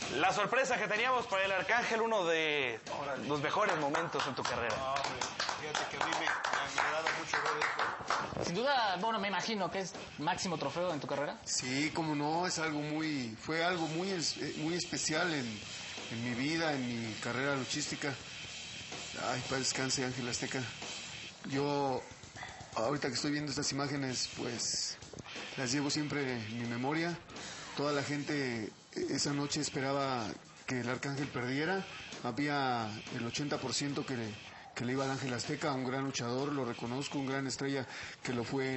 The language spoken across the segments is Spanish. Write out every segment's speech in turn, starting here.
La sorpresa que teníamos para el Arcángel, uno de los mejores momentos en tu carrera. No, hombre, fíjate que a mí me agrada mucho ver esto. Sin duda, bueno, me imagino que es máximo trofeo en tu carrera. Sí, como no, fue algo muy especial en mi vida, en mi carrera luchística. Ay, paz descanse, Ángel Azteca. Yo, ahorita que estoy viendo estas imágenes, pues las llevo siempre en mi memoria. Toda la gente esa noche esperaba que el Arcángel perdiera. Había el 80% que le iba al Ángel Azteca, un gran luchador, lo reconozco, un gran estrella que lo fue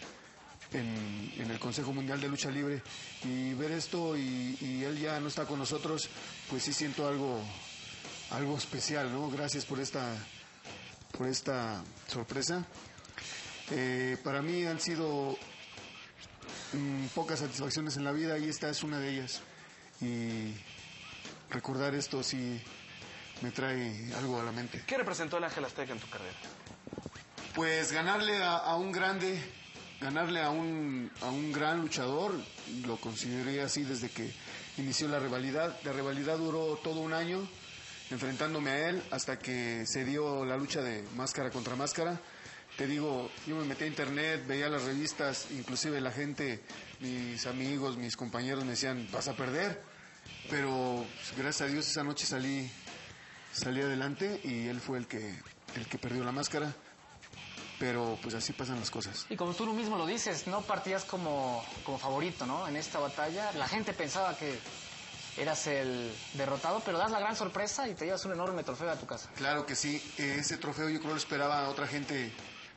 en el Consejo Mundial de Lucha Libre. Y ver esto y él ya no está con nosotros, pues sí siento algo especial, ¿no? Gracias por esta sorpresa. Para mí han sido pocas satisfacciones en la vida y esta es una de ellas. Y recordar esto sí me trae algo a la mente. ¿Qué representó el Ángel Azteca en tu carrera? Pues ganarle a un grande, ganarle a un gran luchador, lo consideré así desde que inició la rivalidad. La rivalidad duró todo un año, enfrentándome a él, hasta que se dio la lucha de máscara contra máscara. Te digo, yo me metí a internet, veía las revistas, inclusive la gente, mis amigos, mis compañeros me decían, vas a perder. Pero pues, gracias a Dios esa noche salí adelante y él fue el que perdió la máscara. Pero pues así pasan las cosas. Y como tú mismo lo dices, no partías como favorito, ¿no? En esta batalla. La gente pensaba que eras el derrotado, pero das la gran sorpresa y te llevas un enorme trofeo a tu casa. Claro que sí. Ese trofeo yo creo lo esperaba otra gente,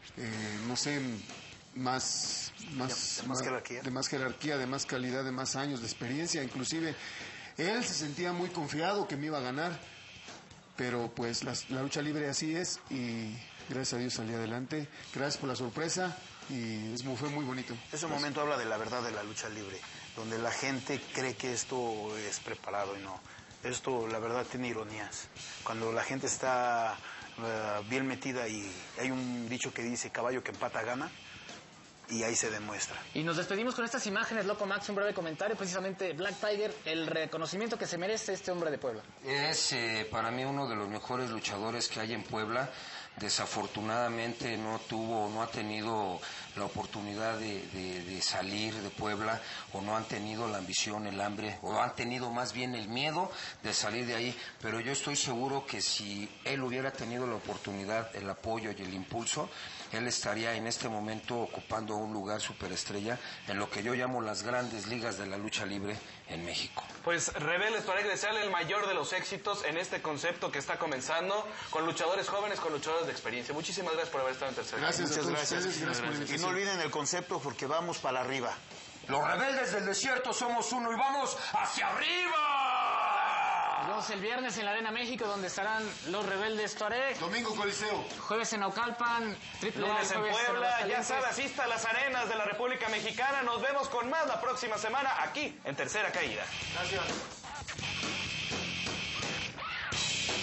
no sé, de más jerarquía, de más calidad, de más años, de experiencia. Inclusive él se sentía muy confiado que me iba a ganar, pero pues la lucha libre así es y gracias a Dios salí adelante. Gracias por la sorpresa y fue muy bonito. Ese momento habla de la verdad de la lucha libre, donde la gente cree que esto es preparado y no. Esto, la verdad, tiene ironías. Cuando la gente está bien metida y hay un dicho que dice caballo que empata gana, y ahí se demuestra. Y nos despedimos con estas imágenes, Loco Max, un breve comentario, precisamente Black Tiger, el reconocimiento que se merece este hombre de Puebla. Es para mí uno de los mejores luchadores que hay en Puebla. Desafortunadamente no ha tenido la oportunidad de salir de Puebla, o no han tenido la ambición, el hambre, o han tenido más bien el miedo de salir de ahí, pero yo estoy seguro que si él hubiera tenido la oportunidad, el apoyo y el impulso, él estaría en este momento ocupando un lugar superestrella en lo que yo llamo las grandes ligas de la lucha libre en México. Pues Rebelde para desearle el mayor de los éxitos en este concepto que está comenzando, con luchadores jóvenes, con luchadores de experiencia. Muchísimas gracias por haber estado en Tercera. Gracias, Muchas gracias. gracias. Y no olviden el concepto porque vamos para arriba. Los rebeldes del desierto somos uno y vamos hacia arriba. Nos vemos el viernes en la Arena México, donde estarán los Rebeldes Tuareg. Domingo Coliseo. Jueves en Naucalpan, Lunes en Puebla, ya sabes, asista a las arenas de la República Mexicana. Nos vemos con más la próxima semana aquí en Tercera Caída. Gracias.